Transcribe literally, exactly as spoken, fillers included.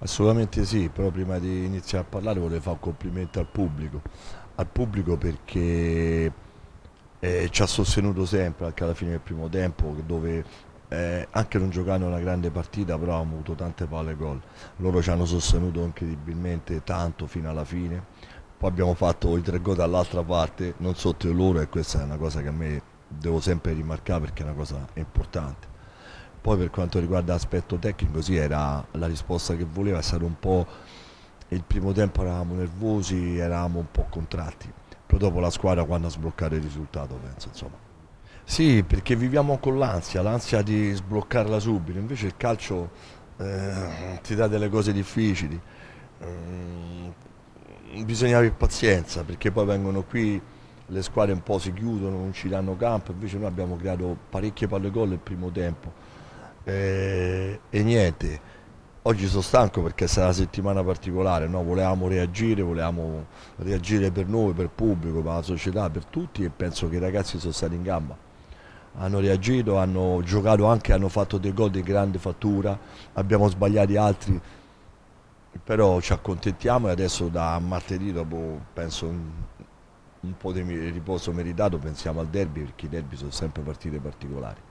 Assolutamente sì, però prima di iniziare a parlare volevo fare un complimento al pubblico, al pubblico perché eh, ci ha sostenuto sempre anche alla fine del primo tempo, dove eh, anche non giocando una grande partita, però abbiamo avuto tante palle gol. Loro ci hanno sostenuto incredibilmente tanto fino alla fine. Poi abbiamo fatto i tre gol dall'altra parte, non sotto di loro, e questa è una cosa che a me devo sempre rimarcare perché è una cosa importante. Poi per quanto riguarda l'aspetto tecnico, sì, era la risposta che voleva, è stato un po'. Il primo tempo eravamo nervosi, eravamo un po' contratti. Poi dopo la squadra quando ha sbloccato il risultato, penso, insomma. Sì, perché viviamo con l'ansia, l'ansia di sbloccarla subito, invece il calcio eh, ti dà delle cose difficili. Mm, bisogna avere pazienza perché poi vengono qui, le squadre un po' si chiudono, non ci danno campo, invece noi abbiamo creato parecchie palle gol nel primo tempo. Eh, e niente, oggi sono stanco perché è stata una settimana particolare, no? Volevamo reagire, volevamo reagire per noi, per il pubblico, per la società, per tutti, e penso che i ragazzi sono stati in gamba. Hanno reagito, hanno giocato anche, hanno fatto dei gol di grande fattura, abbiamo sbagliati altri, però ci accontentiamo e adesso da martedì, dopo penso un, un po' di riposo meritato, pensiamo al derby perché i derby sono sempre partite particolari.